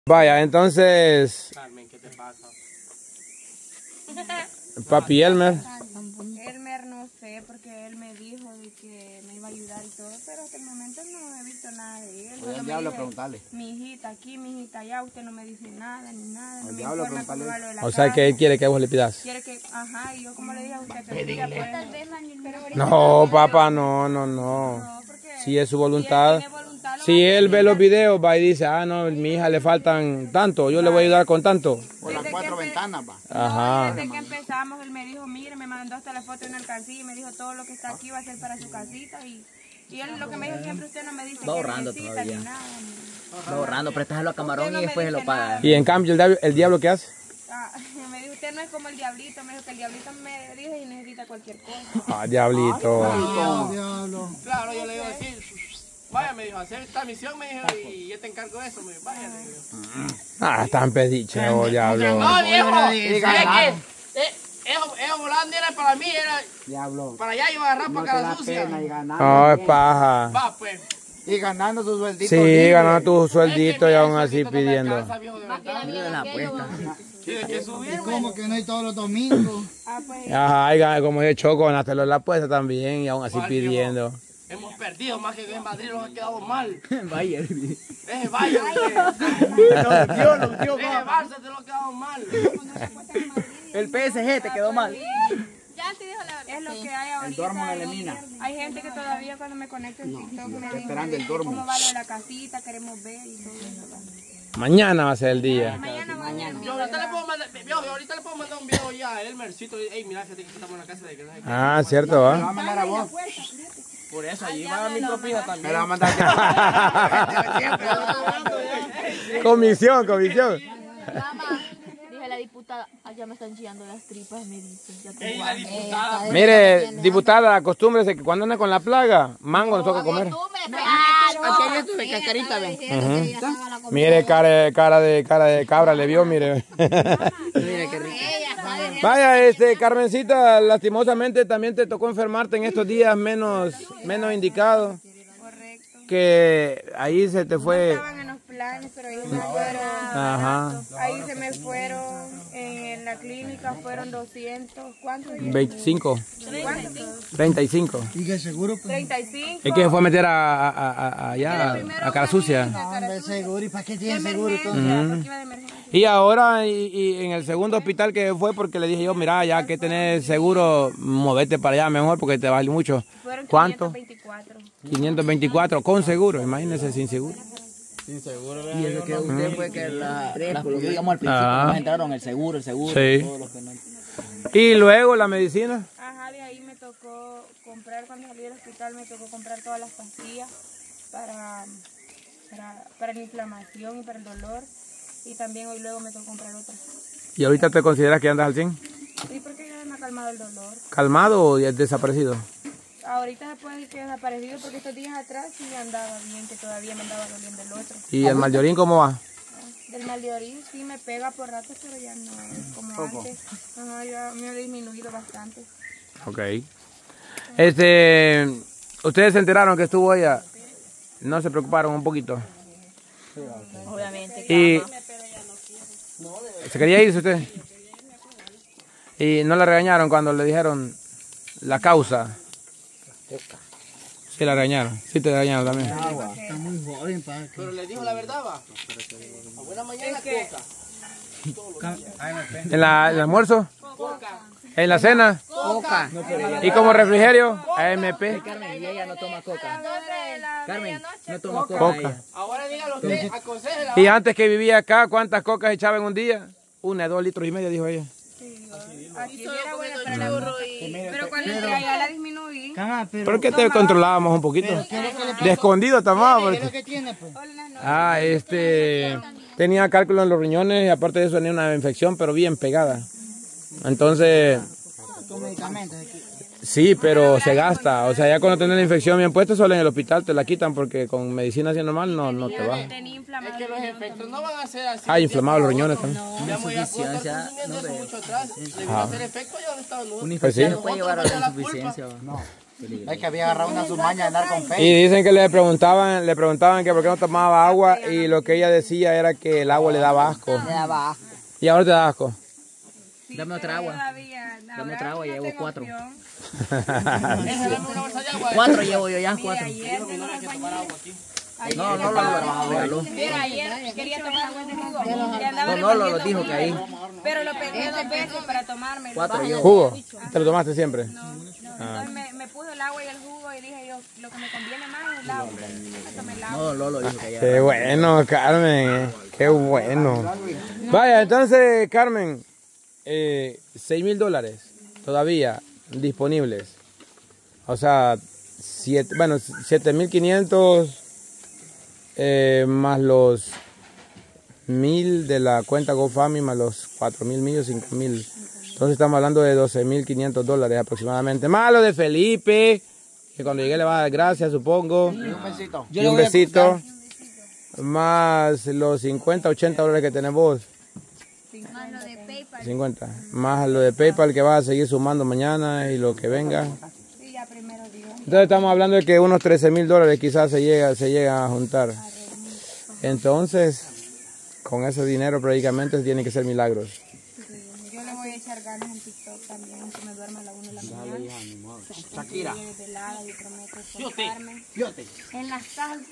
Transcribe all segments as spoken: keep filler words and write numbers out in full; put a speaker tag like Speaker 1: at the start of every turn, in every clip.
Speaker 1: Vaya, entonces...
Speaker 2: Carmen, ¿qué te pasa?
Speaker 1: Papi Elmer.
Speaker 3: Elmer no sé, porque él me dijo de que me iba a ayudar y todo, pero hasta el momento no he visto nada de él.
Speaker 4: Voy al diablo a preguntarle.
Speaker 3: Mi hijita aquí, mi hijita allá, usted no me dice nada, ni nada, no
Speaker 4: Al
Speaker 3: me
Speaker 4: diablo a
Speaker 3: informa cómo va
Speaker 4: preguntarle.
Speaker 3: lo de la
Speaker 1: O sea
Speaker 3: casa.
Speaker 1: que él quiere que vos le pidas.
Speaker 3: Quiere que, ajá, y yo como le dije a usted que me pida, pues,
Speaker 1: No, papá, no, no, no.
Speaker 3: no, porque
Speaker 1: Si es su
Speaker 3: si él
Speaker 1: voluntad.
Speaker 3: tiene voluntad, lo
Speaker 1: Si
Speaker 3: va a
Speaker 1: él ve
Speaker 3: hacer.
Speaker 1: los videos, va y dice, ah, no, a mi hija le faltan tanto, yo le voy a ayudar con tanto.
Speaker 4: Por las
Speaker 3: Desde
Speaker 4: cuatro
Speaker 3: que empe-
Speaker 4: ventanas, va.
Speaker 1: Ajá.
Speaker 3: No, desde que empezamos, él me dijo, mire, me mandó hasta la foto de una alcancía y me dijo, todo lo que está aquí va a ser para su casita. Y, y él lo que me dijo siempre, usted no me dice
Speaker 5: Va
Speaker 3: que
Speaker 5: ahorrando
Speaker 3: necesita
Speaker 5: todavía.
Speaker 3: ni nada. ni-
Speaker 5: Va ahorrando, préstaselo a Camarón
Speaker 3: Usted no
Speaker 5: y
Speaker 3: me
Speaker 5: después se lo
Speaker 3: dice
Speaker 5: paga.
Speaker 3: nada.
Speaker 1: Y en cambio, el diablo, el diablo ¿qué hace?
Speaker 3: Ah, me dijo, usted no es como el diablito, me dijo que el diablito me dice y necesita cualquier cosa.
Speaker 1: Ah, diablito.
Speaker 2: Claro, yo le digo así. Vaya, me dijo, hacer esta misión, me dijo, y yo te encargo de eso. Me dijo, vaya, le digo.
Speaker 1: Ah, tan pediche, oh, diablo.
Speaker 2: No, viejo, es
Speaker 4: Diga
Speaker 2: que
Speaker 4: nada.
Speaker 2: eh, eso eso volando era para mí, era
Speaker 4: Diablo.
Speaker 2: para allá iba a agarrar
Speaker 4: No
Speaker 2: para
Speaker 4: te
Speaker 2: cara
Speaker 4: da
Speaker 2: sucia.
Speaker 4: pena y ganando.
Speaker 1: No, es paja.
Speaker 2: Va, pues.
Speaker 4: Y ganando su sueldito.
Speaker 1: Sí,
Speaker 4: libre.
Speaker 1: ganando tu sueldito
Speaker 2: Es que
Speaker 1: y
Speaker 2: mira,
Speaker 1: aún
Speaker 2: eso
Speaker 1: así
Speaker 2: ahorita no me
Speaker 1: pidiendo.
Speaker 2: alcanza, viejo, de verdad.
Speaker 5: Mira la apuesta.
Speaker 2: Tiene que subir,
Speaker 4: ¿Cómo que no hay todos los domingos?
Speaker 3: Ah, pues,
Speaker 1: Ajá, y gana- como yo choco, ganártelo en la apuesta también y aún así
Speaker 2: ¿Cuál, viejo?
Speaker 1: pidiendo.
Speaker 2: Hemos perdido más que en Madrid nos ha quedado mal.
Speaker 5: Vaya.
Speaker 2: Ese Bayern, ese Barça te lo ha quedado mal.
Speaker 5: El P S G te quedó mal.
Speaker 3: ya te dijo la verdad. Es lo que hay ahorita.
Speaker 4: El dormo no elimina.
Speaker 3: Hay gente que todavía cuando me conecto en TikTok me dice
Speaker 4: esperando el dormo.
Speaker 3: cómo va lo de la casita, queremos ver y todo eso.
Speaker 1: Mañana va a ser el día.
Speaker 3: Mañana, mañana.
Speaker 2: Yo ahorita le puedo mandar, viejo, yo ahorita le puedo mandar un video ya a Elmercito. Ey, mira, fíjate que estamos en la casa de que no sé qué.
Speaker 1: Ah, cierto,
Speaker 4: Me lo va
Speaker 1: ¿va?
Speaker 4: a mandar a vos.
Speaker 2: Por eso, allí va mi propina
Speaker 4: Me
Speaker 2: también.
Speaker 4: lo va a mandar a
Speaker 1: Comisión, comisión.
Speaker 6: Mamá, dije la diputada, allá me están chillando las tripas, me dice. Ya te
Speaker 2: Ey, la diputada.
Speaker 1: Mire, diputada, acostúmbrese que cuando ande con la plaga, mango nos toca comer.
Speaker 4: Aquí hay esto de cascarita, ven.
Speaker 1: Mire, cara, cara de cara de cabra le vio, mire.
Speaker 4: Mira qué rico.
Speaker 1: Vaya, este, Carmencita, lastimosamente también te tocó enfermarte en estos días menos, menos indicados.
Speaker 3: Correcto.
Speaker 1: Que ahí se te fue.
Speaker 3: Estaban en los planes, pero ahí se me fueron.
Speaker 1: Ajá.
Speaker 3: Ahí se me fueron. En la clínica fueron doscientos. ¿Cuántos?
Speaker 1: veinticinco,
Speaker 3: ¿Cuántos?
Speaker 1: treinta y cinco.
Speaker 4: Y que seguro, pues.
Speaker 3: treinta y cinco.
Speaker 1: Es que se fue a meter a, a, a- a- allá, a cara sucia.
Speaker 4: Hombre, seguro. ¿Y para qué tiene seguro?
Speaker 3: Emergencia, porque iba de emergencia.
Speaker 1: Y ahora, y, y en el segundo hospital que fue, porque le dije yo, mira, ya que tenés seguro, movete para allá mejor porque te vale mucho.
Speaker 3: Fueron
Speaker 1: ¿Cuánto?
Speaker 3: quinientos veinticuatro.
Speaker 1: quinientos veinticuatro con seguro, imagínese sin seguro.
Speaker 5: Y eso que usted fue que la, las pidió, digamos, al principio,
Speaker 1: Ah.
Speaker 5: nos entraron el seguro, el seguro,
Speaker 1: Sí.
Speaker 5: todo lo que no.
Speaker 1: Y luego la medicina.
Speaker 3: Ajá, de ahí me tocó comprar, cuando salí del hospital me tocó comprar todas las pastillas para, para, para la inflamación y para el dolor. Y también hoy luego me tocó comprar otras.
Speaker 1: ¿Y ahorita te consideras que andas al cien?
Speaker 3: Sí, porque ya me ha calmado el dolor.
Speaker 1: ¿Calmado o ya desaparecido?
Speaker 3: Ahorita se puede decir que he desaparecido porque estos días atrás sí andaba bien, que todavía me andaba doliendo el otro.
Speaker 1: ¿Y el mal de orín cómo va?
Speaker 3: Del mal de orín sí me pega por ratos, pero ya no es como antes. Ajá, ya me ha disminuido bastante.
Speaker 1: Ok. Este, ustedes se enteraron que estuvo ella, no se preocuparon un poquito.
Speaker 6: Obviamente.
Speaker 1: Y se quería irse usted. Y no la regañaron cuando le dijeron la causa. Sí la regañaron, sí te regañaron también.
Speaker 4: Está muy joven, pa.
Speaker 2: Pero le dijo la verdad, va. A buena mañana, coca.
Speaker 1: En la, en el almuerzo,
Speaker 2: Coca.
Speaker 1: en la cena
Speaker 4: Coca.
Speaker 1: y como refrigerio A M P.
Speaker 5: Carmen, y ella no toma coca. Carmen, no toma coca.
Speaker 1: Coca.
Speaker 5: ella.
Speaker 2: Ahora dígalo usted, aconsejela.
Speaker 1: Y antes que vivía acá, ¿cuántas cocas echaba en un día? Una, dos litros y medio, dijo ella.
Speaker 3: Aquí sí era buena para la pero cuando entré allá la disminuí.
Speaker 4: Cama, pero.
Speaker 1: ¿Por qué te controlábamos un poquito? De escondido tomaba.
Speaker 4: ¿Qué es lo
Speaker 1: Porque...
Speaker 4: que tiene, pues?
Speaker 1: Ah, este... Tenía cálculo en los riñones y aparte de eso tenía una infección, pero bien pegada. Entonces...
Speaker 4: Con medicamentos aquí.
Speaker 1: Sí, pero se gasta. O sea, ya cuando tienes la infección bien puesta, solo en el hospital te la quitan porque con medicina así normal no, no te baja.
Speaker 3: Tenía inflamado.
Speaker 2: Es que los efectos no van a ser así.
Speaker 1: Ah, inflamado los riñones también.
Speaker 2: Ya voy a
Speaker 5: Insuficiencia,
Speaker 2: consumiendo
Speaker 5: no
Speaker 2: eso
Speaker 5: ve.
Speaker 2: mucho atrás. Le voy a hacer efecto ya no estaba nudo.
Speaker 5: Una
Speaker 1: Pues sí.
Speaker 5: infección puede llevar a la insuficiencia. va.
Speaker 4: No. Es que había agarrado una sumaña de andar con fe.
Speaker 1: Y dicen que le preguntaban, le preguntaban que por qué no tomaba agua y lo que ella decía era que el agua le daba asco.
Speaker 5: Le daba asco.
Speaker 1: ¿Y ahora te da asco?
Speaker 5: Dame otra agua. Dame otra agua, llevo cuatro.
Speaker 2: Dame una bolsa de agua.
Speaker 5: Cuatro llevo yo ya, cuatro.
Speaker 3: Ayer,
Speaker 5: No, no, no, no,
Speaker 3: mira, ayer quería tomar agua de jugo. y andaba
Speaker 5: no, no, lo
Speaker 3: revolviendo
Speaker 5: dijo que ahí.
Speaker 3: Pero lo pedí dos veces para tomarme.
Speaker 5: Cuatro llevo.
Speaker 1: ¿Jugo? ¿Te lo tomaste siempre?
Speaker 3: No, no. Entonces me, me puso el agua y el jugo y dije yo, lo que me conviene más es el agua. Tómame el agua.
Speaker 5: No, Lolo dijo que ya.
Speaker 1: Qué bueno, Carmen. eh, Qué bueno. Vaya, entonces, Carmen, eh, seis mil dólares todavía disponibles. O sea, siete, bueno, siete mil quinientos eh, más los mil de la cuenta GoFundMe más los cuatro mil míos, cinco mil. Entonces estamos hablando de doce mil quinientos dólares aproximadamente. Más lo de Felipe, que cuando llegue le va a dar gracias, supongo.
Speaker 4: Y un besito.
Speaker 1: Y un besito. Más los cincuenta, ochenta dólares que tenés vos.
Speaker 6: Más lo de PayPal.
Speaker 1: cincuenta. Más lo de PayPal que vas a seguir sumando mañana y lo que venga.
Speaker 3: Sí, ya primero digo.
Speaker 1: Entonces estamos hablando de que unos trece mil dólares quizás se llega, se llega a juntar. Entonces, con ese dinero prácticamente tienen que ser milagros.
Speaker 3: Yo le voy a echar ganas en TikTok también, que me duerma a la una de la mañana.
Speaker 4: Shakira.
Speaker 3: Desvelada y prometo esforzarme. En las tardes,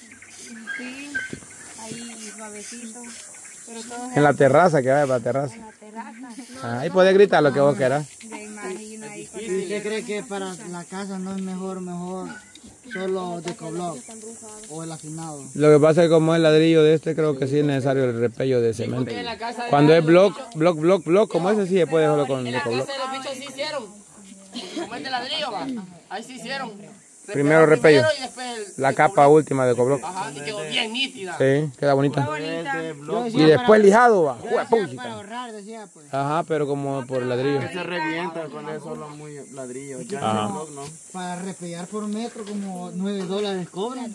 Speaker 3: sí, ahí suavecito, pero todo es
Speaker 1: En la terraza, que vaya para la terraza.
Speaker 3: en la terraza.
Speaker 1: Ah, ahí puedes gritar lo que vos quieras.
Speaker 3: Me imagino ahí con
Speaker 4: ¿Y usted cree que para la casa no es mejor, mejor solo de cobloc o el afinado?
Speaker 1: Lo que pasa es que como es ladrillo de este, creo que sí es necesario el repello de cemento. Cuando es block, block, block, block, como ese sí se puede dejarlo con
Speaker 2: En la
Speaker 1: block.
Speaker 2: casa de los bichos sí hicieron. Como es de ladrillo, va. Ahí sí hicieron.
Speaker 1: Primero repello.
Speaker 2: Primero y después el-
Speaker 1: La
Speaker 2: el
Speaker 1: capa
Speaker 2: cobloc.
Speaker 1: última de cobloc.
Speaker 2: Ajá, y quedó bien nítida.
Speaker 1: Sí, queda bonita.
Speaker 3: bonita.
Speaker 1: Y después lijado va.
Speaker 4: Yo decía
Speaker 1: Juepuchica.
Speaker 4: para ahorrar, decía pues.
Speaker 1: Ajá, pero como por ladrillo.
Speaker 7: Se revienta con eso solo muy ladrillo. Ya
Speaker 1: Ajá.
Speaker 7: el blog, ¿no?
Speaker 4: Para repellar por metro como nueve dólares cobran.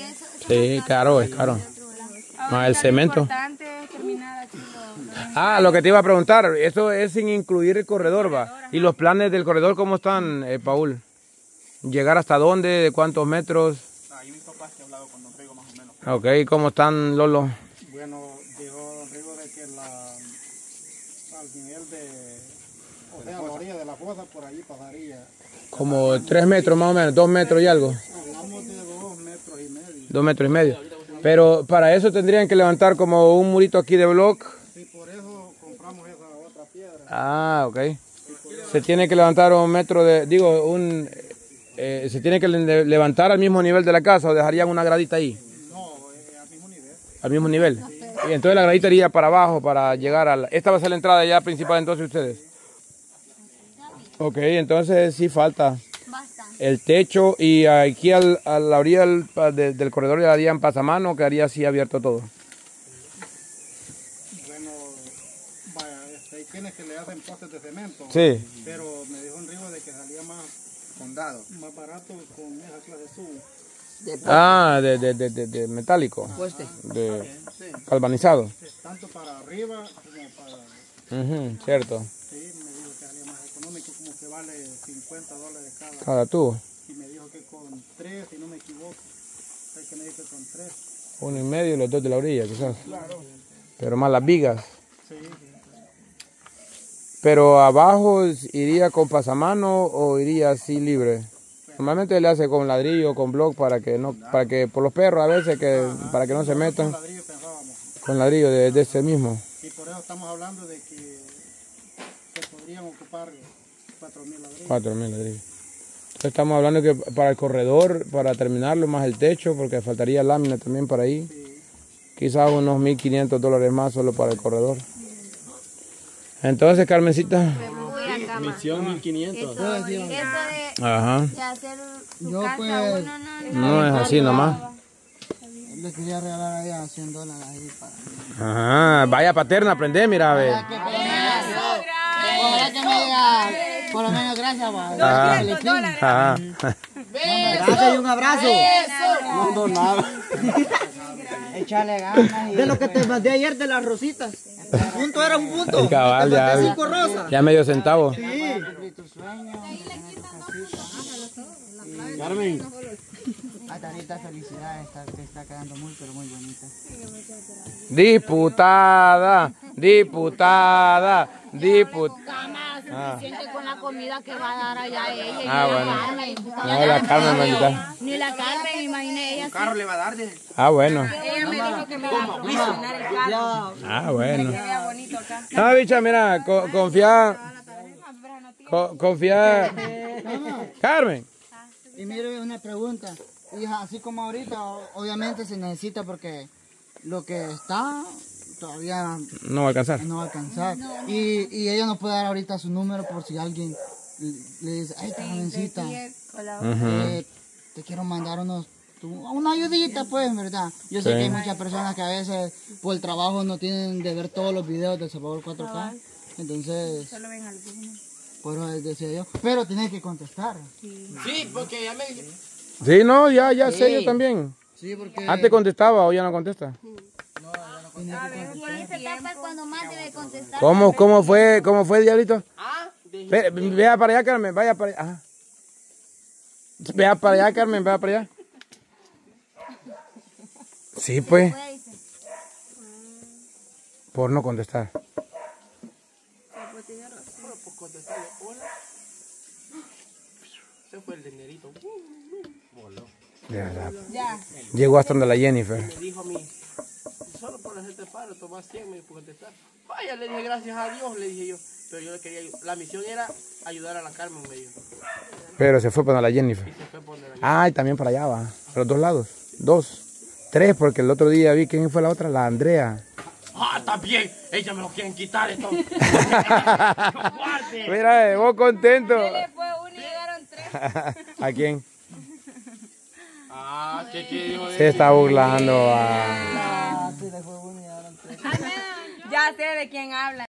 Speaker 1: Sí, caro, es caro. Más el cemento.
Speaker 3: Lo importante es terminar aquí lo, lo
Speaker 1: Ah, lo que te iba a preguntar, eso es sin incluir el corredor, va. ¿Y los planes del corredor cómo están, eh, Paul? ¿Llegar hasta dónde? ¿De cuántos metros?
Speaker 7: Ahí mis papás que he hablado con Don Rigo más o menos.
Speaker 1: Ok, ¿cómo están, Lolo?
Speaker 7: Bueno, dijo Don Rigo de que la, al nivel de, o sea, a la orilla de la fosa, por ahí pasaría.
Speaker 1: Como tres metros más o menos, dos metros y algo.
Speaker 7: Hablamos de dos metros y medio.
Speaker 1: Dos metros y medio. Pero para eso tendrían que levantar como un murito aquí de block.
Speaker 7: Y por eso compramos esa otra piedra.
Speaker 1: Ah, ok. Se tiene que levantar un metro de, digo, un, eh, se tiene que le- levantar al mismo nivel de la casa o dejarían una gradita ahí.
Speaker 7: No, eh, al mismo nivel.
Speaker 1: Al mismo nivel. Y entonces la gradita iría para abajo para llegar a la... Esta va a ser la entrada ya principal entonces ustedes. Ok, entonces sí falta
Speaker 6: Bastante.
Speaker 1: el techo y aquí al- a la orilla del, pa- de- del corredor le darían pasamano o quedaría así abierto todo.
Speaker 7: Bueno, vaya, este, hay quienes que le hacen postes de cemento.
Speaker 1: Sí.
Speaker 7: Pero me dijo Don Rigo de que salía más,
Speaker 4: Condado.
Speaker 7: más barato con esa clase de sub.
Speaker 5: De
Speaker 1: Ah, de, de, de, de- de metálico.
Speaker 5: pueste.
Speaker 1: De galvanizado.
Speaker 7: Tanto para arriba como para...
Speaker 1: Ujú, cierto.
Speaker 7: Sí, me dijo que salía más económico, como que vale cincuenta dólares cada.
Speaker 1: Cada tubo.
Speaker 7: Y me dijo que con tres, si no me equivoco. Es que me dijo que con tres.
Speaker 1: Uno y medio y los dos de la orilla, quizás. Pero más las vigas.
Speaker 7: Sí,
Speaker 1: Pero abajo iría con pasamano o iría así libre. Normalmente le hace con ladrillo, con block para que no, para que por los perros a veces que para que no se metan.
Speaker 7: ladrillo pensábamos.
Speaker 1: Con ladrillo de, de ese mismo.
Speaker 7: Y por eso estamos hablando de que se podrían ocupar cuatro mil ladrillos.
Speaker 1: Cuatro mil ladrillos. Entonces estamos hablando que para el corredor, para terminarlo, más el techo, porque faltaría lámina también para ahí. Quizás unos mil quinientos dólares más solo para el corredor. Entonces, Carmencita.
Speaker 7: Misión mil quinientos.
Speaker 6: Eso, eso de,
Speaker 1: Ajá.
Speaker 6: de hacer su
Speaker 4: Yo,
Speaker 6: casa,
Speaker 4: pues,
Speaker 6: uno no,
Speaker 1: No es así nomás.
Speaker 4: Le quería regalar allá cien dólares ahí para...
Speaker 1: Ajá. Vaya paterna, aprende, mira, a ver.
Speaker 4: Ojalá que me diga, por lo menos gracias, va.
Speaker 1: Ajá. Ajá.
Speaker 4: Gracias y un abrazo.
Speaker 7: No, no, nada.
Speaker 4: Échale ganas. De lo que te mandé ayer de las rositas. Un punto era un punto.
Speaker 1: El cabal ya,
Speaker 4: Cinco rosas.
Speaker 1: ya medio centavo.
Speaker 4: Sí.
Speaker 2: Carmen.
Speaker 4: Hasta ahorita felicidades, está, te está quedando muy, pero muy bonita.
Speaker 1: Diputada, diputada, diputada.
Speaker 6: Ah. Suficiente con la comida que va a dar allá ella.
Speaker 1: Ah,
Speaker 6: y
Speaker 1: bueno.
Speaker 6: la Carmen.
Speaker 1: No, la Carmen va a invitar.
Speaker 6: Ni la Carmen, imaginé ella.
Speaker 2: Un carro le va a dar de...
Speaker 1: Ah, bueno.
Speaker 3: Ella me dijo que me iba a promocionar el carro.
Speaker 1: Ah, bueno.
Speaker 3: Que vea bonito acá.
Speaker 1: No, bicha, mira, co- confía. co- confía. Carmen.
Speaker 4: Y mire, una pregunta. Hija, así como ahorita, o- obviamente se necesita porque lo que está todavía
Speaker 1: No va a alcanzar.
Speaker 4: no va a alcanzar. Y, y ella no puede dar ahorita su número por si alguien le le dice, ay, esta jovencita, eh, te quiero mandar unos, tu- una ayudita, pues, ¿verdad? Yo sé
Speaker 1: Sí.
Speaker 4: que hay muchas personas que a veces por el trabajo no tienen de ver todos los videos de Salvador cuatro K. Entonces,
Speaker 3: Solo ven algunos.
Speaker 4: por eso decía yo. Pero tienes que contestar.
Speaker 2: Sí, porque ya me...
Speaker 1: Sí, no, ya, ya sé, yo también.
Speaker 4: Sí, porque...
Speaker 1: Antes contestaba, hoy ya no contesta.
Speaker 6: Y esa etapa es cuando más debe contestar.
Speaker 1: ¿Cómo, cómo fue, cómo fue, Diablito?
Speaker 2: Ah, de...
Speaker 1: Ve- Vea para allá, Carmen, vaya para allá. Ajá. Vea para allá, Carmen, vea para allá. Sí, pues. Por no contestar.
Speaker 2: Por contestarle, hola. Ese fue el dinerito.
Speaker 1: De verdad. Llegó hasta donde la Jennifer.
Speaker 2: Me dijo a mí, solo por hacerte paro, tomás cien me por contestar. Vaya, le dije gracias a Dios, le dije yo. Pero yo le quería ayudar. La misión era ayudar a la Carmen, me dijo.
Speaker 1: Pero se fue para donde la Jennifer.
Speaker 2: Y se fue por donde la...
Speaker 1: Ah, y también para allá va. A los dos lados. Dos. Tres, porque el otro día vi quién fue la otra, la Andrea.
Speaker 2: Ah, también. Ella me lo quieren quitar esto.
Speaker 1: Mira, eh, vos contento.
Speaker 3: Le fue uno y llegaron tres.
Speaker 1: ¿A quién?
Speaker 2: Ah, ¿qué, qué dijo de
Speaker 1: Se está burlando. ah.
Speaker 4: Ah, sí, le fue uno y ahora tres.
Speaker 3: Ya sé de quién habla.